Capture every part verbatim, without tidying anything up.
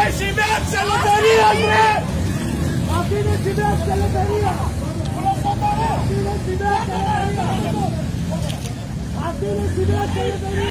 η σημαία της ελευθερίας, ρε! Αυτή είναι η σημαία της ελευθερίας! Αυτή είναι η σημαία της ελευθερίας! Αυτή είναι η σημαία της ελευθερίας!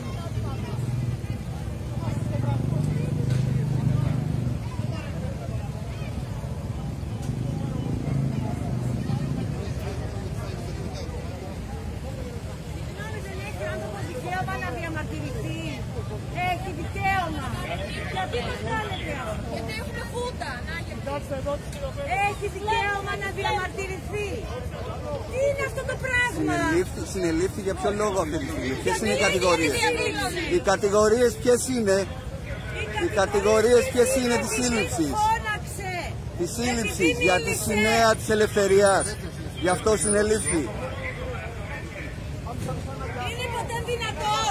Να διαμαρτυρηθεί. Έχει δικαίωμα. Γιατί μας κάνετε αυτό? Γιατί έχουμε φούτα. Έχει δικαίωμα να διαμαρτυρηθεί. Τι είναι αυτό το πράγμα? Συνελήφθη για ποιο λόγο αυτή τη στιγμή? Ποιες είναι οι κατηγορίες? Οι κατηγορίες ποιες είναι? Οι κατηγορίες ποιες είναι της σύλληψης? Της σύλληψης για τη σημαία της ελευθερίας. Γι' αυτό συνελήφθη. Είναι ποτέ δυνατόν?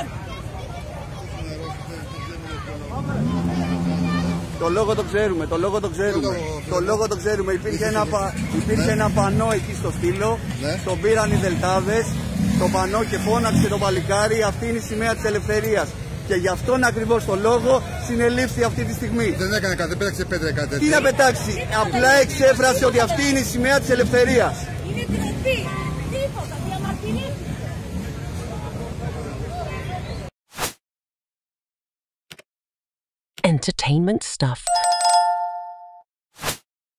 Το λόγο το ξέρουμε, το λόγο το ξέρουμε. Το λόγο το ξέρουμε. Υπήρχε ένα, πα... Υπήρχε ένα πανό εκεί στο στήλο, ναι. Τον πήραν οι Δελτάδες, το πανό και φώναξε το παλικάρι, αυτή είναι η σημαία της ελευθερίας. Και γι' αυτόν ακριβώς το λόγο συνελήφθη αυτή τη στιγμή. Δεν έκανε κάτι, δεν πέταξε πέτρα κάτι τέτοιο. Τι να πετάξει, απλά εξέφρασε ότι αυτή είναι η σημαία της ελευθερίας. Είναι τροπή, τίποτα, διαμαρτυρήθηκε. Entertainment stuff.